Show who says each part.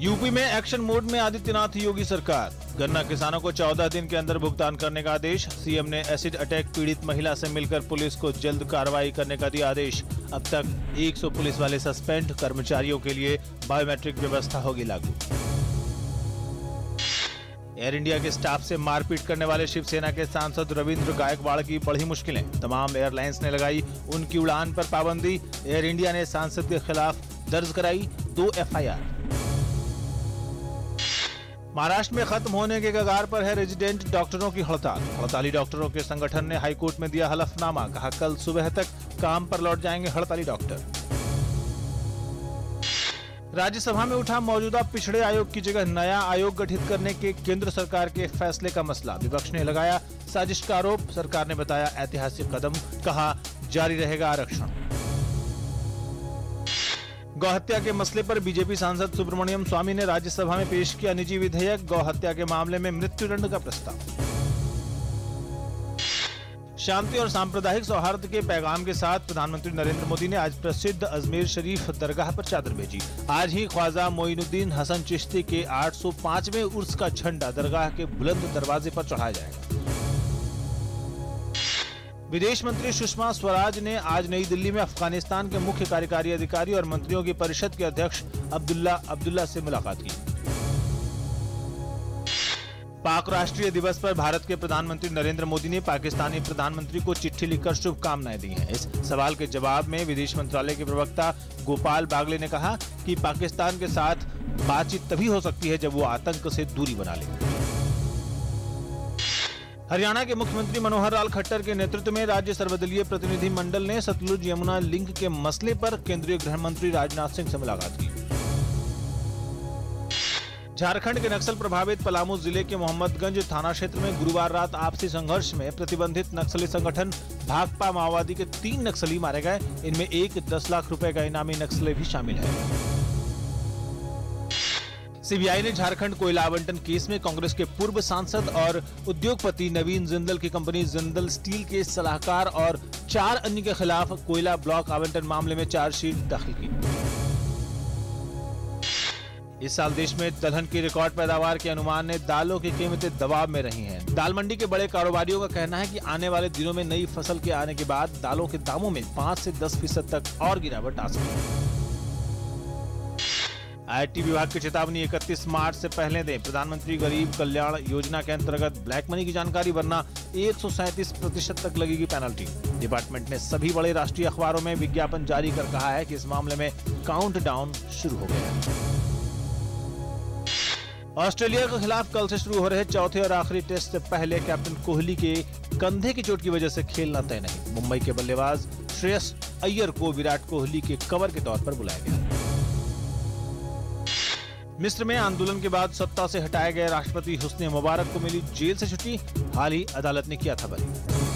Speaker 1: UP में action mode में आदित्यनाथ योगी सरकार। गन्ना किसानों को 14 दिन के अंदर भुगतान करने का आदेश। सीएम ने एसिड अटैक पीड़ित महिला से मिलकर पुलिस को जल्द कार्रवाई करने का दिया आदेश। अब तक 100 पुलिस वाले सस्पेंड, कर्मचारियों के लिए बायोमेट्रिक व्यवस्था होगी लागू। एयर इंडिया के स्टाफ से मारपीट करने वाले शिवसेना के सांसद रविंद्र गायकवाड़ की बढ़ी मुश्किलें। तमाम एयरलाइंस ने लगाई उनकी उड़ान पर पाबंदी। एयर इंडिया ने सांसद के खिलाफ दर्ज कराई 2 एफआईआर। महाराष्ट्र में खत्म होने के कगार पर है रेजिडेंट डॉक्टरों की हड़ताल। हड़ताली डॉक्टरों के संगठन ने हाईकोर्ट में दिया हलफनामा। कहा कल सुबह तक काम पर लौट जाएंगे हड़ताली डॉक्टर। राज्यसभा में उठा मौजूदा पिछड़े आयोग की जगह नया आयोग गठित करने के केंद्र सरकार के फैसले का मसला। विपक्ष ने लगाया साजिश का आरोप। सरकार ने बताया ऐतिहासिक कदम। कहा जारी रहेगा आरक्षण। गौहत्या के मसले पर बीजेपी सांसद सुब्रमण्यम स्वामी ने राज्यसभा में पेश किया निजी विधेयक। गौहत्या के मामले में मृत्युदंड का प्रस्ताव। शांति और सांप्रदायिक सौहार्द के पैगाम के साथ प्रधानमंत्री नरेंद्र मोदी ने आज प्रसिद्ध अजमेर शरीफ दरगाह पर चादर भेजी। आज ही ख्वाजा मोइनुद्दीन हसन चिश्ती के 805वें उर्स का झंडा दरगाह के बुलंद दरवाजे पर चढ़ाया जाएगा। विदेश मंत्री सुषमा स्वराज ने आज नई दिल्ली में अफगानिस्तान के मुख्य कार्यकारी अधिकारी और मंत्रियों की परिषद के अध्यक्ष अब्दुल्ला से मुलाकात की। पाक राष्ट्रीय दिवस पर भारत के प्रधानमंत्री नरेंद्र मोदी ने पाकिस्तानी प्रधानमंत्री को चिट्ठी लिखकर शुभकामनाएं दी हैं। इस सवाल के जवाब में विदेश मंत्रालय के प्रवक्ता गोपाल बागले ने कहा कि पाकिस्तान के साथ बातचीत तभी हो सकती है जब वो आतंक से दूरी बना ले। हरियाणा के मुख्यमंत्री मनोहर लाल खट्टर के नेतृत्व में राज्य सर्वदलीय प्रतिनिधि मंडल ने सतलुज यमुना लिंक के मसले पर केंद्रीय गृह मंत्री राजनाथ सिंह से मुलाकात की। झारखंड के नक्सल प्रभावित पलामू जिले के मोहम्मदगंज थाना क्षेत्र में गुरुवार रात आपसी संघर्ष में प्रतिबंधित नक्सली संगठन भाकपा माओवादी के 3 नक्सली मारे गए। इनमें एक 10 लाख रुपए का इनामी नक्सली भी शामिल है। सीबीआई ने झारखंड कोयला आवंटन केस में कांग्रेस के पूर्व सांसद और उद्योगपति नवीन जिंदल की कंपनी जिंदल स्टील के सलाहकार और 4 अन्य के खिलाफ कोयला ब्लॉक आवंटन मामले में चार्जशीट दाखिल की। इस साल देश में दलहन की रिकॉर्ड पैदावार के अनुमान ने दालों की कीमतें दबाव में रही हैं। दाल मंडी के बड़े कारोबारियों का कहना है कि आने वाले दिनों में नई फसल के आने के बाद दालों के दामों में 5 से 10% तक और गिरावट आ सकती है। आईटी विभाग की चेतावनी 31 मार्च से पहले दें। प्रधानमंत्री गरीब कल्याण योजना के अंतर्गत ब्लैक मनी की जानकारी वरना 137% तक लगेगी पेनल्टी। डिपार्टमेंट ने सभी बड़े राष्ट्रीय अखबारों में विज्ञापन जारी कर कहा है कि इस मामले में काउंटडाउन शुरू हो गया है। ऑस्ट्रेलिया के खिलाफ कल से शुरू हो रहे चौथे और आखिरी टेस्ट से पहले कैप्टन कोहली के कंधे की चोट की वजह से खेलना तय नहीं। मुंबई के बल्लेबाज श्रेयस अय्यर को विराट कोहली के कवर के तौर पर बुलाया गया। मिस्र में आंदोलन के बाद सत्ता से हटाए गए राष्ट्रपति हुस्ने मुबारक को मिली जेल से छुट्टी। हाल ही अदालत ने किया था बरी।